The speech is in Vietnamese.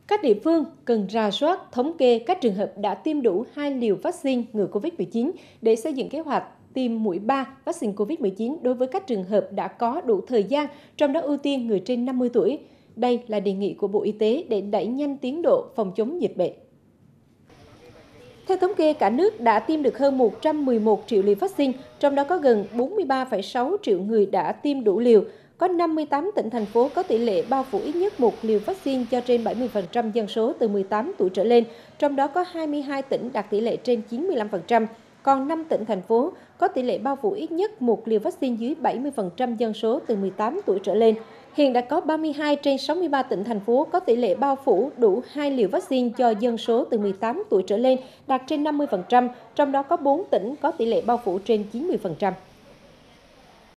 Các địa phương cần rà soát, thống kê các trường hợp đã tiêm đủ 2 liều vaccine ngừa COVID-19 để xây dựng kế hoạch tiêm mũi 3 vaccine COVID-19 đối với các trường hợp đã có đủ thời gian, trong đó ưu tiên người trên 50 tuổi. Đây là đề nghị của Bộ Y tế để đẩy nhanh tiến độ phòng chống dịch bệnh. Theo thống kê, cả nước đã tiêm được hơn 111 triệu liều vaccine, trong đó có gần 43,6 triệu người đã tiêm đủ liều. Có 58 tỉnh, thành phố có tỷ lệ bao phủ ít nhất một liều vaccine cho trên 70% dân số từ 18 tuổi trở lên, trong đó có 22 tỉnh đạt tỷ lệ trên 95%. Còn 5 tỉnh, thành phố có tỷ lệ bao phủ ít nhất một liều vaccine dưới 70% dân số từ 18 tuổi trở lên. Hiện đã có 32 trên 63 tỉnh, thành phố có tỷ lệ bao phủ đủ 2 liều vaccine cho dân số từ 18 tuổi trở lên, đạt trên 50%, trong đó có 4 tỉnh có tỷ lệ bao phủ trên 90%.